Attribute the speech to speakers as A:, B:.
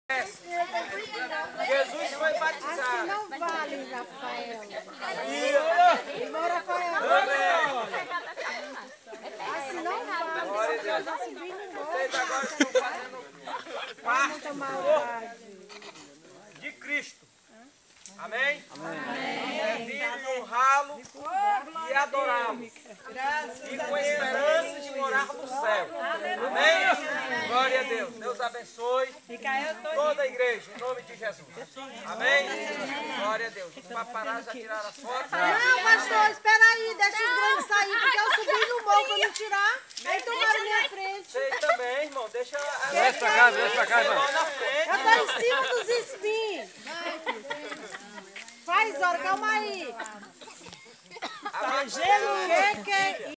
A: Jesus foi batizado.
B: Assim não vale, Rafael. Irmão Rafael. Assim não vale.
A: Glória a Deus. Vocês agora estão fazendo parte do corpo de Cristo. Amém? Servi-lo e honrá-lo e adorá-lo. E com esperança de morar no céu. Amém? Glória a Deus. Deus abençoe toda a igreja, em nome de Jesus. Amém? Glória a Deus. Os paparazzi já tiraram as fotos.
B: Não, pastor, espera aí, deixa os grandes sair, porque eu subi no morro pra não tirar. Aí tomaram minha frente.
A: Vocês também, irmão. Deixa
C: Desce pra cá, irmão.
A: lá na frente.
B: Eu tô em cima dos espinhos. Faz hora, calma aí.
A: A
B: Gelo, que